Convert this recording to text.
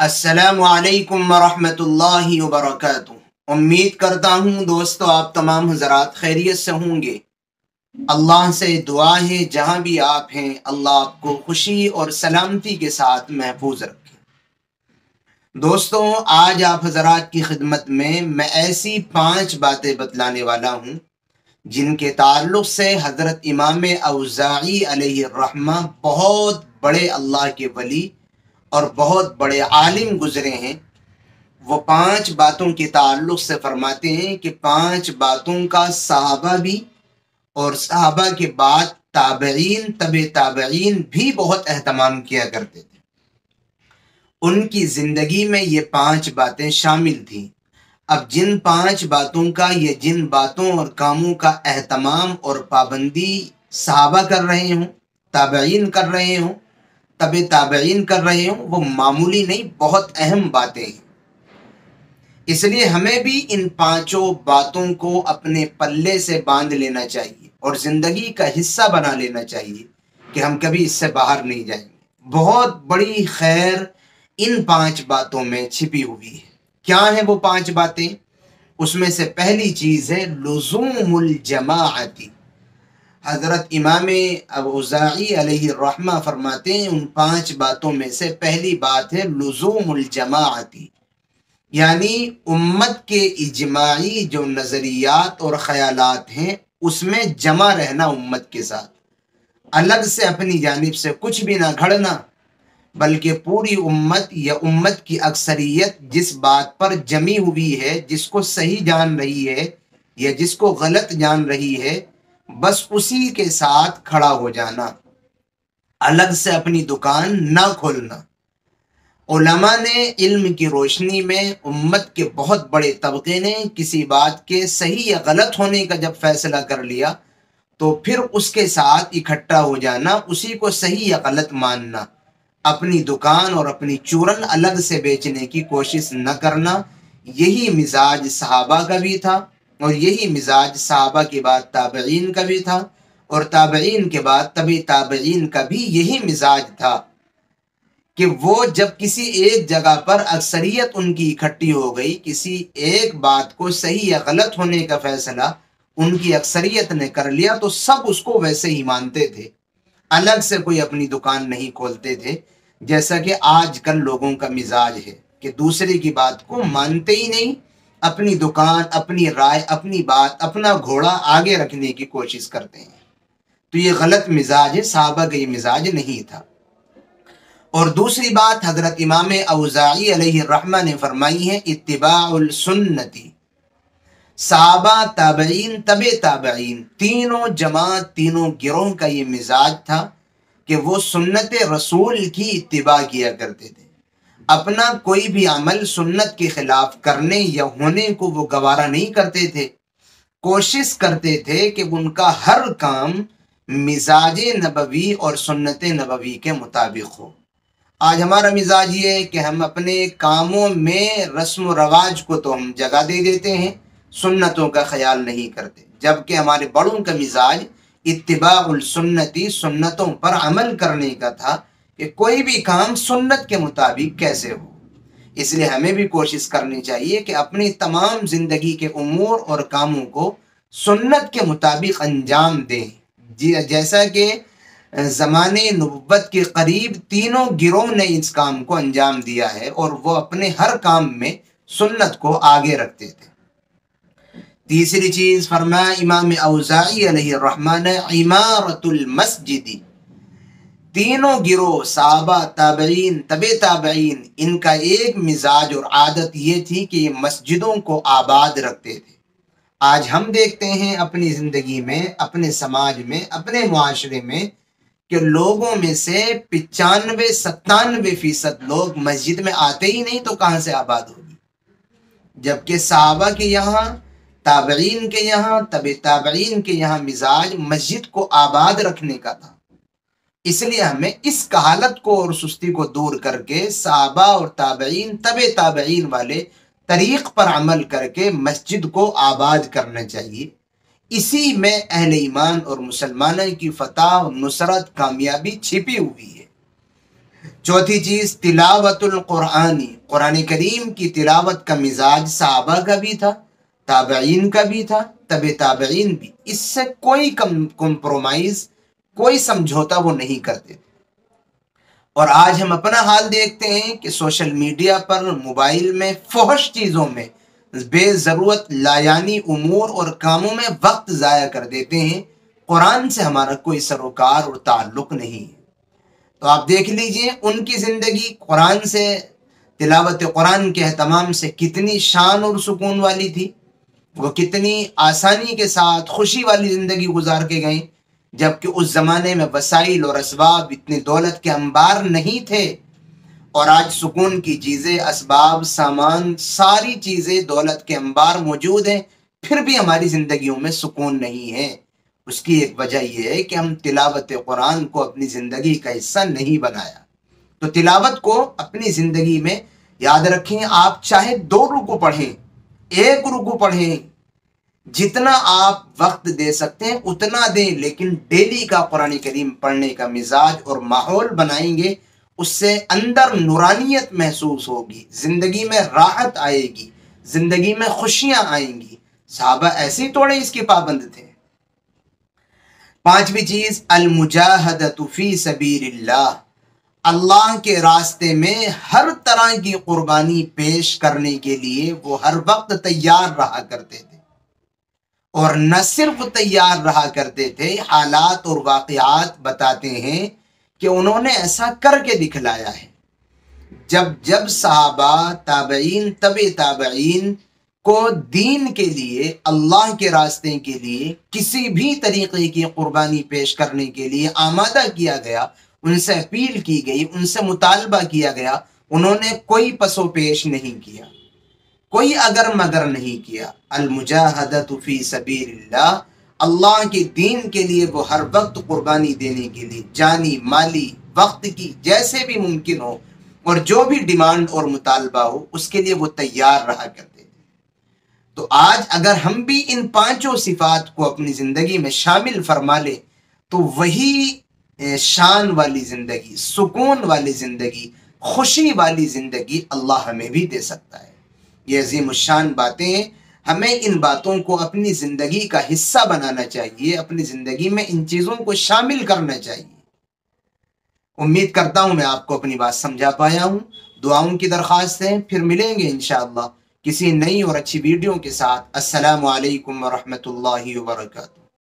السلام علیکم ورحمۃ اللہ وبرکاتہ۔ امید کرتا ہوں دوستو آپ تمام حضرات خیریت سے ہوں گے۔ اللہ سے دعا ہے جہاں بھی آپ ہیں اللہ آپ کو خوشی اور سلامتی کے ساتھ محفوظ رکھے۔ دوستو آج آپ حضرات کی خدمت میں ایسی 5 باتیں بتلانے والا ہوں جن کے تعلق سے حضرت امام اوزاعی علیہ الرحمہ بہت بڑے اللہ کے ولی اور بہت بڑے عالم گزرے ہیں۔ وہ 5 باتوں کے تعلق سے فرماتے ہیں کہ 5 باتوں کا صحابہ بھی اور صحابہ کے بعد تابعین تابعین بھی بہت اہتمام کیا کرتے تھے۔ ان کی زندگی میں یہ 5 باتیں شامل تھیں۔ اب جن 5 باتوں کا یا جن باتوں اور کاموں کا اہتمام اور پابندی صحابہ کر رہے ہوں، تابعین کر رہے ہوں، تابعین کر رہے ہوں، وہ معمولی نہیں، بہت اہم باتیں ہیں۔ اس لیے ہمیں بھی ان 5 باتوں کو اپنے پلے سے باندھ لینا چاہیے اور زندگی کا حصہ بنا لینا چاہیے کہ ہم کبھی اس سے باہر نہیں جائیں گے۔ بہت بڑی خیر ان 5 باتوں میں چھپی ہوئی ہے۔ کیا ہیں وہ 5 باتیں؟ اس میں سے پہلی چیز ہے لزوم الجماعتی۔ حضرت امام اوزاعی علیہ الرحمہ فرماتے ہیں ان 5 باتوں میں سے پہلی بات ہے لزوم الجماعتی، یعنی امت کے اجماعی جو نظریات اور خیالات ہیں اس میں جمع رہنا، امت کے ساتھ الگ سے اپنی جانب سے کچھ بھی نہ گھڑنا، بلکہ پوری امت یا امت کی اکثریت جس بات پر جمی ہوئی ہے، جس کو صحیح جان رہی ہے یا جس کو غلط جان رہی ہے، بس اسی کے ساتھ کھڑا ہو جانا، الگ سے اپنی دکان نہ کھولنا۔ علماء نے علم کی روشنی میں امت کے بہت بڑے طبقے نے کسی بات کے صحیح یا غلط ہونے کا جب فیصلہ کر لیا تو پھر اس کے ساتھ اکٹھا ہو جانا، اسی کو صحیح یا غلط ماننا، اپنی دکان اور اپنی چورن الگ سے بیچنے کی کوشش نہ کرنا۔ یہی مزاج صحابہ کا بھی تھا اور یہی مزاج صحابہ کے بعد تابعین کا بھی تھا، اور تابعین کے بعد تابعین کا بھی یہی مزاج تھا کہ وہ جب کسی ایک جگہ پر اکثریت ان کی اکٹھی ہو گئی، کسی ایک بات کو صحیح یا غلط ہونے کا فیصلہ ان کی اکثریت نے کر لیا تو سب اس کو ویسے ہی مانتے تھے، الگ سے کوئی اپنی دکان نہیں کھولتے تھے، جیسا کہ آج کل لوگوں کا مزاج ہے کہ دوسرے کی بات کو مانتے ہی نہیں، اپنی دکان، اپنی رائے، اپنی بات، اپنا گھوڑا آگے رکھنے کی کوشش کرتے ہیں۔ تو یہ غلط مزاج ہے، صحابہ کا یہ مزاج نہیں تھا۔ اور دوسری بات حضرت امام اوزاعی علیہ الرحمہ نے فرمائی ہے اتباع السنتی۔ صحابہ، تابعین، تابعین، تینوں جماعت، تینوں گروہ کا یہ مزاج تھا کہ وہ سنت رسول کی اتباع کیا کرتے تھے۔ اپنا کوئی بھی عمل سنت کے خلاف کرنے یا ہونے کو وہ گوارا نہیں کرتے تھے، کوشش کرتے تھے کہ ان کا ہر کام مزاج نبوی اور سنت نبوی کے مطابق ہو۔ آج ہمارا مزاج یہ ہے کہ ہم اپنے کاموں میں رسم و رواج کو تو ہم جگہ دے دیتے ہیں، سنتوں کا خیال نہیں کرتے، جبکہ ہمارے بڑوں کا مزاج اتباع السنتی، سنتوں پر عمل کرنے کا تھا کہ کوئی بھی کام سنت کے مطابق کیسے ہو۔ اس لیے ہمیں بھی کوشش کرنی چاہیے کہ اپنی تمام زندگی کے امور اور کاموں کو سنت کے مطابق انجام دیں، جیسا کہ زمانے نبوت کے قریب تینوں گروہ نے اس کام کو انجام دیا ہے اور وہ اپنے ہر کام میں سنت کو آگے رکھتے تھے۔ تیسری چیز فرمایا امام اوزاعی علیہ الرحمن عمارت المسجد۔ تینوں گروہ صحابہ، تابعین، تابعین، ان کا ایک مزاج اور عادت یہ تھی کہ یہ مسجدوں کو آباد رکھتے تھے۔ آج ہم دیکھتے ہیں اپنی زندگی میں، اپنے سماج میں، اپنے معاشرے میں کہ لوگوں میں سے 95-97% لوگ مسجد میں آتے ہی نہیں تو کہاں سے آباد ہوگی؟ جبکہ صحابہ کے یہاں، تابعین کے یہاں، تابعین کے یہاں مزاج مسجد کو آباد رکھنے کا تھا۔ اس لیے ہمیں اس کہالت کو اور سستی کو دور کر کے صحابہ اور تابعین، تابعین والے طریق پر عمل کر کے مسجد کو آباد کرنا چاہیے۔ اسی میں اہل ایمان اور مسلمانوں کی فتح اور نصرت، کامیابی چھپی ہوئی ہے۔ चौथी चीज तिलावतुल कुरानी, कुरान करीम की तिलावत का मिजाज सहाबा का भी था, ताबईन का भी था, तबे ताबईन भी, इससे कोई कम्प्रोमाइज, कोई समझौता वो नहीं करते। और आज हम अपना हाल देखते हैं कि सोशल मीडिया पर, मोबाइल में, फहश चीज़ों में, बेज़रूरत लायानी उमूर और कामों में वक्त ज़ाया कर देते हैं। कुरान से हमारा कोई सरोकार और ताल्लुक़ नहीं है। तो आप देख लीजिए उनकी ज़िंदगी कुरान से, तिलावत कुरान के अहतमाम से कितनी शान और सुकून वाली थी। वो कितनी आसानी के साथ खुशी वाली ज़िंदगी गुजार के गए, जबकि उस ज़माने में वसाइल और असबाब, इतनी दौलत के अंबार नहीं थे। और आज सुकून की चीज़ें, असबाब, सामान, सारी चीज़ें दौलत के अंबार मौजूद हैं, फिर भी हमारी ज़िंदगियों में सुकून नहीं है। उसकी एक वजह यह है कि हम तिलावत कुरान को अपनी ज़िंदगी का हिस्सा नहीं बनाया। तो तिलावत को अपनी ज़िंदगी में याद रखें। आप चाहे 2 रुकू पढ़ें, 1 रुकू पढ़ें, जितना आप वक्त दे सकते हैं उतना दें, लेकिन डेली का कुरान करीम पढ़ने का मिजाज और माहौल बनाएंगे। उससे अंदर नूरानियत महसूस होगी, ज़िंदगी में राहत आएगी, ज़िंदगी में खुशियां आएंगी। सहाबा ऐसे ही तोड़े इसके पाबंद थे। 5वीं चीज़ अल मुजाहदतु फी सबीलिल्लाह, अल्लाह के रास्ते में हर तरह की कुर्बानी पेश करने के लिए वो हर वक्त तैयार रहा करते थे। और न सिर्फ तैयार रहा करते थे, हालात और वाक़यात बताते हैं कि उन्होंने ऐसा करके दिखलाया है। जब जब सहाबा, ताबईन, तबे ताबईन को दीन के लिए, अल्लाह के रास्ते के लिए किसी भी तरीके की कुर्बानी पेश करने के लिए आमादा किया गया, उनसे अपील की गई, उनसे मुतालबा किया गया, उन्होंने कोई पसो पेश नहीं किया, कोई अगर मगर नहीं किया। अल मुजाहदतु फी सबीलिल्लाह, अल्लाह के दीन के लिए वो हर वक्त कुर्बानी देने के लिए, जानी, माली, वक्त की, जैसे भी मुमकिन हो, और जो भी डिमांड और मुतालबा हो, उसके लिए वो तैयार रहा करते थे। तो आज अगर हम भी इन 5 सिफात को अपनी ज़िंदगी में शामिल फरमा ले, तो वही शान वाली ज़िंदगी, सुकून वाली ज़िंदगी, खुशी वाली ज़िंदगी अल्लाह हमें भी दे सकता है। ये अज़ीमुश्शान बातें हैं, हमें इन बातों को अपनी ज़िंदगी का हिस्सा बनाना चाहिए, अपनी ज़िंदगी में इन चीज़ों को शामिल करना चाहिए। उम्मीद करता हूँ मैं आपको अपनी बात समझा पाया हूँ। दुआओं की दरख्वास्त है, फिर मिलेंगे इंशाअल्लाह किसी नई और अच्छी वीडियो के साथ। अस्सलामु अलैकुम व रहमतुल्लाहि व बरकातुहू।